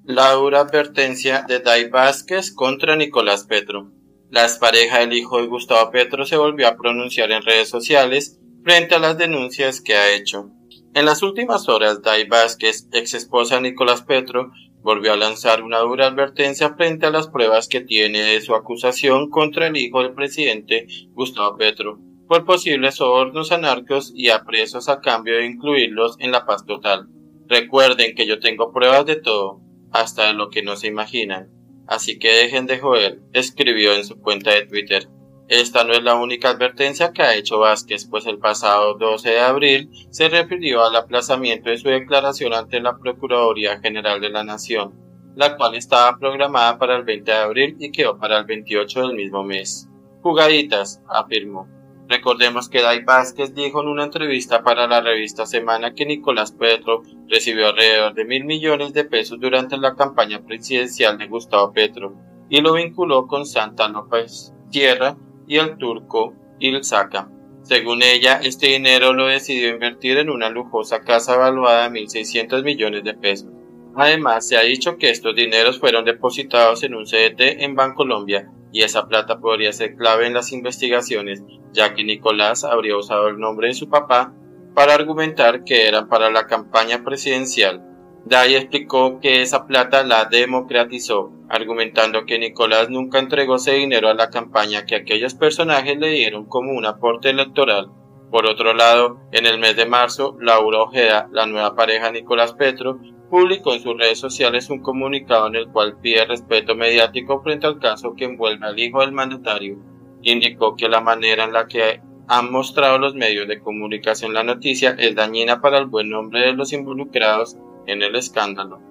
La dura advertencia de Dai Vázquez contra Nicolás Petro. La expareja del hijo de Gustavo Petro se volvió a pronunciar en redes sociales frente a las denuncias que ha hecho. En las últimas horas, Dai Vázquez, ex esposa de Nicolás Petro, volvió a lanzar una dura advertencia frente a las pruebas que tiene de su acusación contra el hijo del presidente Gustavo Petro por posibles sobornos a narcos y a presos a cambio de incluirlos en la paz total. Recuerden que yo tengo pruebas de todo, hasta de lo que no se imaginan. Así que dejen de joder, escribió en su cuenta de Twitter. Esta no es la única advertencia que ha hecho Vázquez, pues el pasado 12 de abril se refirió al aplazamiento de su declaración ante la Procuraduría General de la Nación, la cual estaba programada para el 20 de abril y quedó para el 28 del mismo mes. Jugaditas, afirmó. Recordemos que Dai Vázquez dijo en una entrevista para la revista Semana que Nicolás Petro recibió alrededor de 1.000 millones de pesos durante la campaña presidencial de Gustavo Petro y lo vinculó con Santa López Sierra y el turco Ilsaka. Según ella, este dinero lo decidió invertir en una lujosa casa valuada en 1.600 millones de pesos. Además, se ha dicho que estos dineros fueron depositados en un CDT en Bancolombia y esa plata podría ser clave en las investigaciones, ya que Nicolás habría usado el nombre de su papá para argumentar que eran para la campaña presidencial. Dai explicó que esa plata la democratizó, argumentando que Nicolás nunca entregó ese dinero a la campaña que aquellos personajes le dieron como un aporte electoral. Por otro lado, en el mes de marzo, Laura Ojeda, la nueva pareja de Nicolás Petro, publicó en sus redes sociales un comunicado en el cual pide respeto mediático frente al caso que envuelve al hijo del mandatario. Indicó que la manera en la que han mostrado los medios de comunicación la noticia es dañina para el buen nombre de los involucrados en el escándalo.